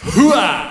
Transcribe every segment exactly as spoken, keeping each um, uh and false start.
Hooah!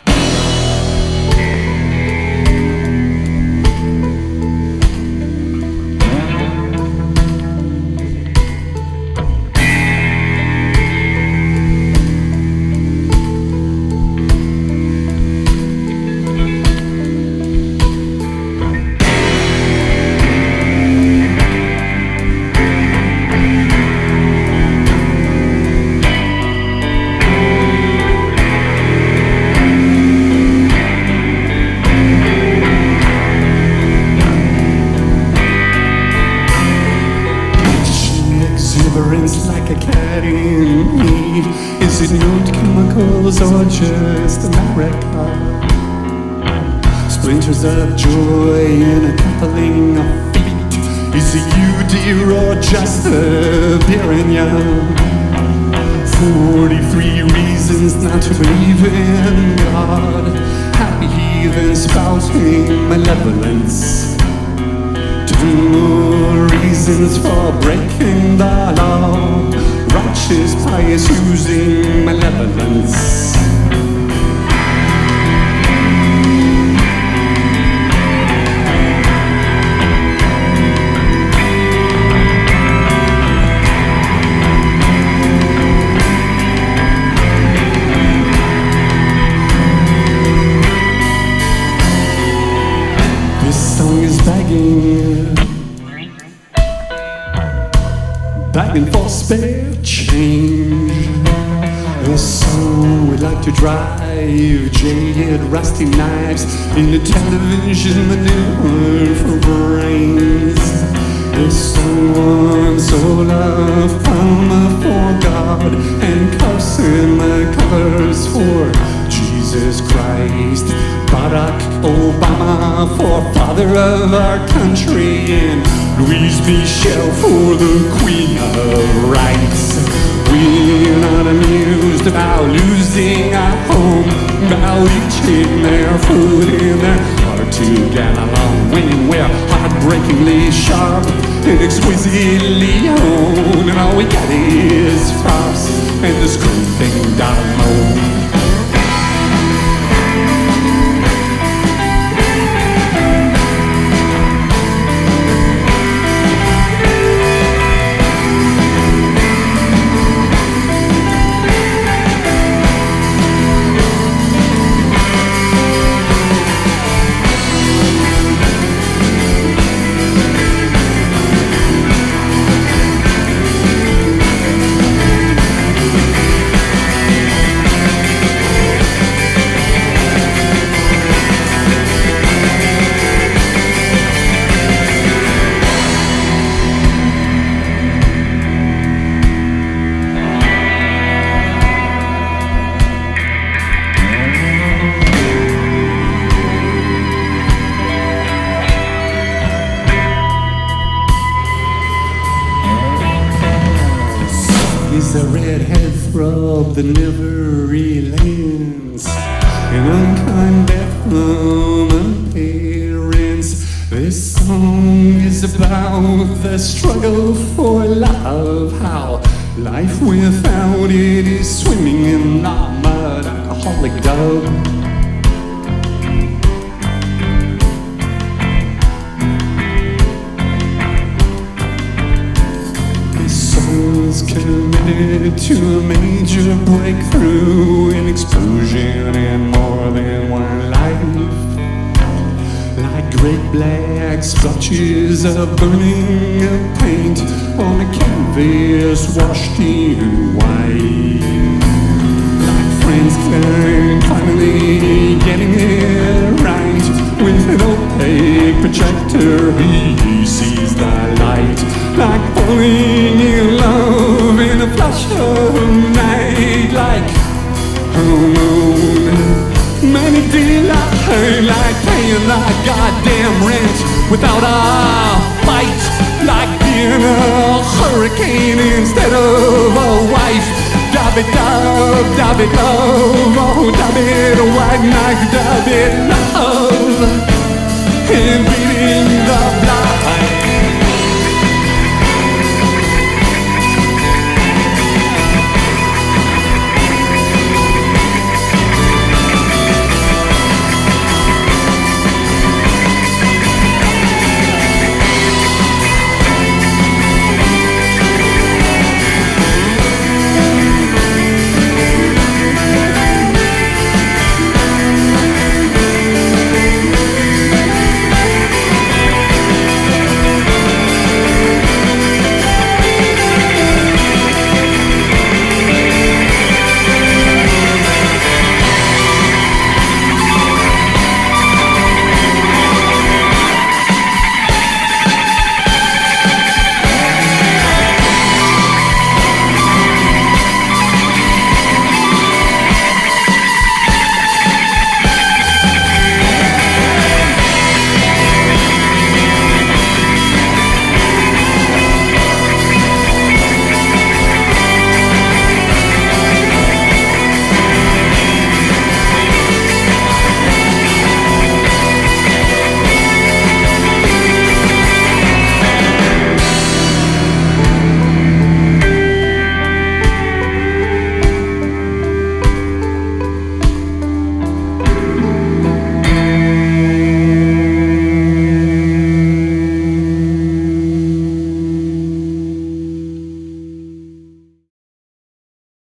Like a cat in need. Is it nude chemicals or just America? Splinters of joy and a coupling of feet. Is it you, dear, or just a piranha? Forty-three reasons not to believe in God. Happy heathens spouting malevolence. Two more reasons for breaking the law. Righteous, pious, using malevolence. This song is begging, begging for spare change. A song we'd like to drive jaded, rusty knives in the television manure for brains. A song soul of palma for God and cursing my colors for Jesus Christ. Barack Obama for father of our country, and Louise Michel for the queen of rights. We're not amused about losing our home, about eating their food and their heart to get along, when we're heartbreakingly sharp and exquisitely honed, and all we got is props and the screaming dynamo. Is a redhead throb that never relents, an unkind death from appearance. This song is about the struggle for love, how life without it is swimming in the mud, alcoholic dove. Committed to a major breakthrough, an explosion in more than one life. Like great black splotches of burning of paint on a canvas washed in white. Like Frankenstein finally getting it right, with an opaque projector he sees the light. Like falling in love in a flash of night, like hormone manic delight, like paying the goddamn rent without a fight, like being a hurricane instead of a wife. Dab it dub, dab it love, oh dab it white knife, dab it love, and beat it.